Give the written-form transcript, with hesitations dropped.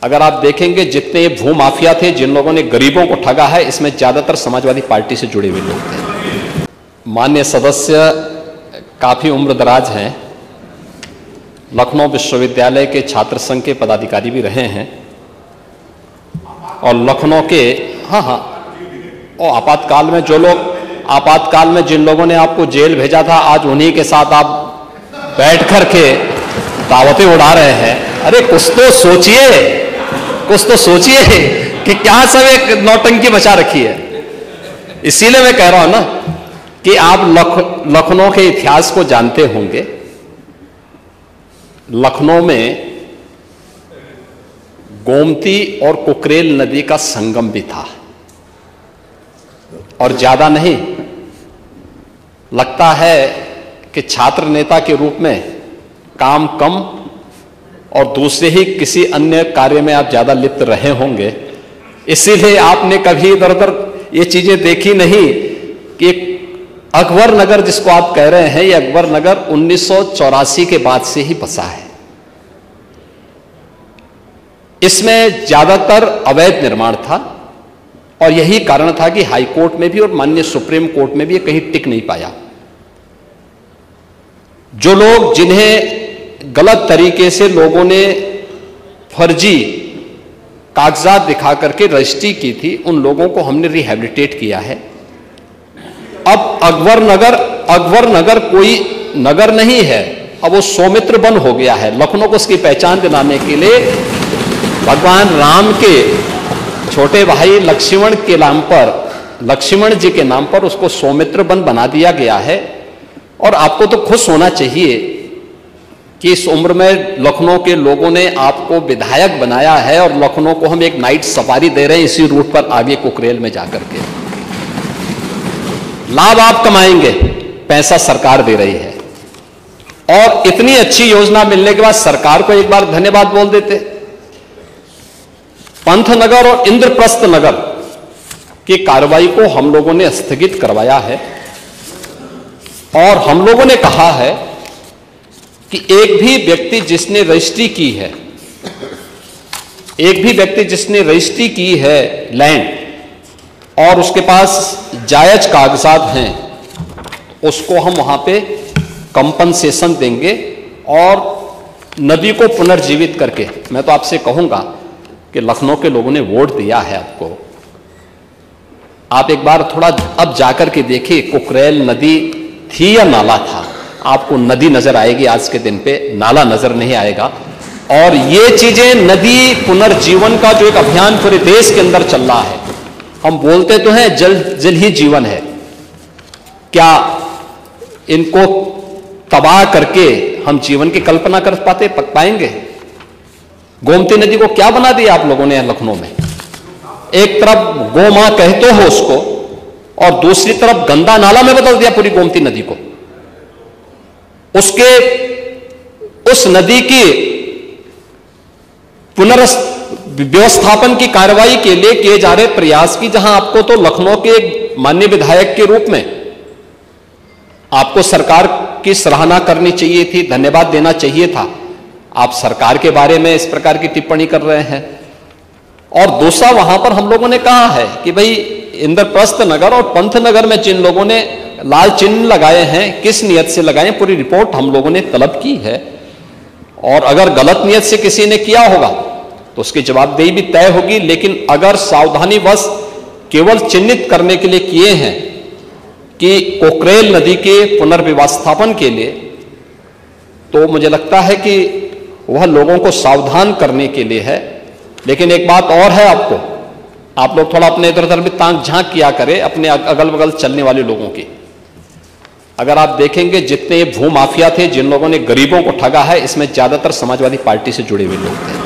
अगर आप देखेंगे जितने ये भू माफिया थे, जिन लोगों ने गरीबों को ठगा है, इसमें ज्यादातर समाजवादी पार्टी से जुड़े हुए लोग थे। माननीय सदस्य काफी उम्रदराज हैं, लखनऊ विश्वविद्यालय के छात्र संघ के पदाधिकारी भी रहे हैं और लखनऊ के और आपातकाल में जिन लोगों ने आपको जेल भेजा था, आज उन्हीं के साथ आप बैठ कर के दावतें उड़ा रहे हैं। अरे कुछ तो सोचिए कि क्या सब एक नौटंकी मचा रखी है। इसीलिए मैं कह रहा हूं ना कि आप लखनऊ के इतिहास को जानते होंगे। लखनऊ में गोमती और कुकरेल नदी का संगम भी था और ज्यादा नहीं, लगता है कि छात्र नेता के रूप में काम कम और दूसरे ही किसी अन्य कार्य में आप ज्यादा लिप्त रहे होंगे, इसीलिए आपने कभी इधर उधर ये चीजें देखी नहीं कि अकबर नगर जिसको आप कह रहे हैं, ये अकबर नगर 1984 के बाद से ही बसा है। इसमें ज्यादातर अवैध निर्माण था और यही कारण था कि हाई कोर्ट में भी और माननीय सुप्रीम कोर्ट में भी ये कहीं टिक नहीं पाया। जो लोग जिन्हें गलत तरीके से लोगों ने फर्जी कागजात दिखा करके रजिस्ट्री की थी, उन लोगों को हमने रिहैबिलिटेट किया है। अब अकबर नगर कोई नगर नहीं है, अब वो सौमित्र वन हो गया है। लखनऊ को उसकी पहचान दिलाने के लिए भगवान राम के छोटे भाई लक्ष्मण जी के नाम पर उसको सौमित्र वन बना दिया गया है। और आपको तो खुश होना चाहिए कि इस उम्र में लखनऊ के लोगों ने आपको विधायक बनाया है और लखनऊ को हम एक नाइट सफारी दे रहे हैं इसी रूट पर आगे कुकरेल में जाकर के। लाभ आप कमाएंगे, पैसा सरकार दे रही है। और इतनी अच्छी योजना मिलने के बाद सरकार को एक बार धन्यवाद बोल देते। पंथनगर और इंद्रप्रस्थ नगर की कार्रवाई को हम लोगों ने स्थगित करवाया है और हम लोगों ने कहा है कि एक भी व्यक्ति जिसने रजिस्ट्री की है लैंड और उसके पास जायज कागजात हैं, उसको हम वहां पे कंपनसेशन देंगे और नदी को पुनर्जीवित करके। मैं तो आपसे कहूंगा कि लखनऊ के लोगों ने वोट दिया है आपको, आप एक बार थोड़ा अब जाकर के देखिए कुकरेल नदी थी या नाला था। आपको नदी नजर आएगी, आज के दिन पे नाला नजर नहीं आएगा। और ये चीजें नदी पुनर्जीवन का जो एक अभियान पूरे देश के अंदर चल रहा है, हम बोलते तो हैं जल जल ही जीवन है, क्या इनको तबाह करके हम जीवन की कल्पना कर पाएंगे? गोमती नदी को क्या बना दिया आप लोगों ने लखनऊ में? एक तरफ गो मां कहते हो उसको और दूसरी तरफ गंदा नाला में बदल दिया पूरी गोमती नदी को। उस नदी की पुनर्व्यवस्थापन की कार्रवाई के लिए किए जा रहे प्रयास की, जहां आपको तो लखनऊ के एक माननीय विधायक के रूप में आपको सरकार की सराहना करनी चाहिए थी, धन्यवाद देना चाहिए था। आप सरकार के बारे में इस प्रकार की टिप्पणी कर रहे हैं। और दूसरा, वहां पर हम लोगों ने कहा है कि भाई इंद्रप्रस्थ नगर और पंथनगर में जिन लोगों ने लाल चिन्ह लगाए हैं, किस नियत से लगाए, पूरी रिपोर्ट हम लोगों ने तलब की है। और अगर गलत नियत से किसी ने किया होगा तो उसकी जवाबदेही भी तय होगी। लेकिन अगर सावधानीवश केवल चिन्हित करने के लिए किए हैं कि कुकरेल नदी के पुनर्व्यवस्थापन के लिए, तो मुझे लगता है कि वह लोगों को सावधान करने के लिए है। लेकिन एक बात और है, आप लोग थोड़ा अपने इधर उधर भी ताक झांक किया करें अपने अगल बगल चलने वाले लोगों की। अगर आप देखेंगे जितने भू माफिया थे, जिन लोगों ने गरीबों को ठगा है, इसमें ज्यादातर समाजवादी पार्टी से जुड़े हुए लोग थे।